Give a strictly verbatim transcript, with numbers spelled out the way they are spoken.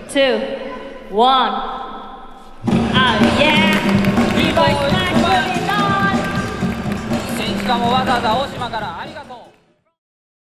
two, one. Oh yeah! B-boyスマッシュ。 選手間もわざわざ大島からありがとう。